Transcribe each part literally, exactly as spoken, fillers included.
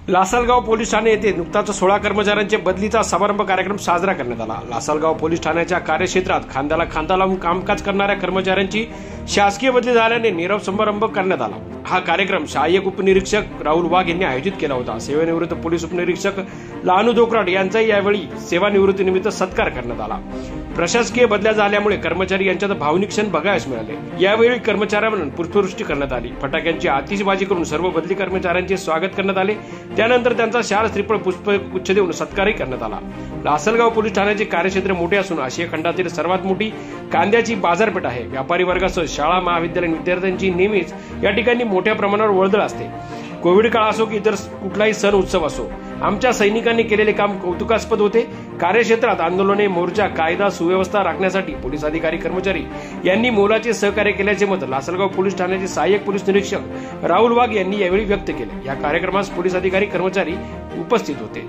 Lasalgaon police Thane येथे नुकताच सोळा कर्मचाऱ्यांच्या बदलीचा समारंभ कार्यक्रम साजरा करण्यात आला। लासलगाव पोलीस ठाण्याच्या कार्यक्षेत्रात खांद्याला खांदा लावून कामकाज करणाऱ्या कर्मचाऱ्यांची शासकीय बदली झाल्याने नीरव समारंभ करण्यात आला। हा कार्यक्रम सहाय्यक उपनिरीक्षक राहुल वाघ यांनी आयोजित केला होता। सेवानिवृत्त पोलीस उपनिरीक्षक लानू दोकराट यांचाही यावेळी सेवानिवृत्तीनिमित्त सत्कार करण्यात आला। प्रशासकीय बदल्या झाल्यामुळे कर्मचारी यांच्यात भावनिक क्षण बघायला मिळाले। यावेळी कर्मचाऱ्यांना पुष्पवृष्टी करण्यात आली। फटाक्यांची आतिषबाजी करून सर्व बदली कर्मचाऱ्यांचे स्वागत करण्यात आले। त्यानंतर त्यांचा शाल श्रीफळ पुष्पगुच्छ देऊन सत्कारही करण्यात आला। लासलगाव पोलीस ठाण्याचे कार्यक्षेत्र मोठे असून आशिया खंडातील सर्वात मोठी कांद्याची बाजारपेठ आहे। व्यापारी वर्गासह शाळा महाविद्यालयीन विद्यार्थ्यांची नेहमीच या ठिकाणी मोठ्या प्रमाणावर वर्दळ असते। कोविड काळ असो की इतर कुठलाही सण उत्सव असो, आमच्या सैनिकांनी केलेले काम कौतुकास्पद होते। कार्यक्षेत्रात आंदोलने, मोर्चा, कायदा सुव्यवस्था राखण्यासाठी पोलीस अधिकारी कर्मचारी यांनी मोलाचे सहकार्य केल्याचे मत लासलगाव पोलीस ठाण्याचे सहाय्यक पोलीस निरीक्षक राहुल वाघ यांनी यावेळी व्यक्त केले। या कार्यक्रमास पोलीस अधिकारी कर्मचारी उपस्थित होते।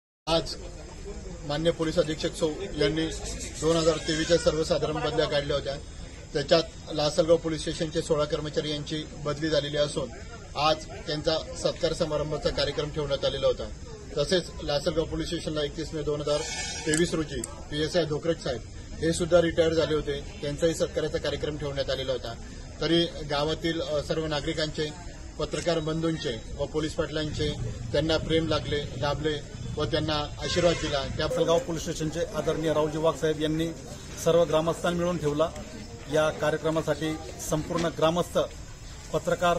आज मान्य पोलीस अधीक्षक सौ यांनी दोन हजार तेवीसच्या सर्वसाधारण बदल्या काढल्या होत्या। त्याच्यात लासलगाव पोलीस स्टेशनचे सोळा कर्मचारी यांची बदली झालेली असून आज त्यांचा सत्कार समारंभाचा कार्यक्रम ठेवण्यात आलेला होता। तसेच लासलगाव पोलीस स्टेशनला एकतीस मे दोन हजार तेवीस रोजी पीएसआय धोकरट साहेब हे सुद्धा रिटायर झाले होते, त्यांचाही सत्काराचा कार्यक्रम ठेवण्यात आलेला होता। तरी गावातील सर्व नागरिकांचे, पत्रकार बंधूंचे व पोलीस पाटलांचे त्यांना प्रेम लागले लाभले व त्यांना आशीर्वाद दिला। त्या लासलगाव पोलीस स्टेशनचे आदरणीय राहुलजी वाघ साहेब यांनी सर्व ग्रामस्थांना मिळून ठेवला। या कार्यक्रमासाठी संपूर्ण ग्रामस्थ, पत्रकार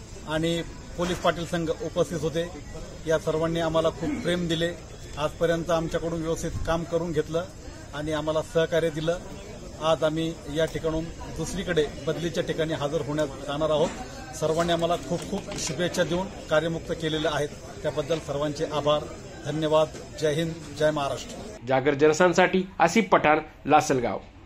आणि पोलीस पाटील संघ उपस्थित होते। या सर्वांनी आम्हाला खूप प्रेम दिले। आजपर्यंत आमच्याकडून व्यवस्थित काम करून घेतलं आणि आम्हाला सहकार्य दिलं। आज आम्ही या ठिकाणून दुसरीकडे बदलीच्या ठिकाणी हजर होण्यात जाणार आहोत। सर्वांनी आम्हाला खूप खूप शुभेच्छा देऊन कार्यमुक्त केलेले आहेत, त्याबद्दल सर्वांचे आभार, धन्यवाद। जय हिंद, जय महाराष्ट्र। जागर जनसांसाठी आसिफ पठाण, लासलगाव।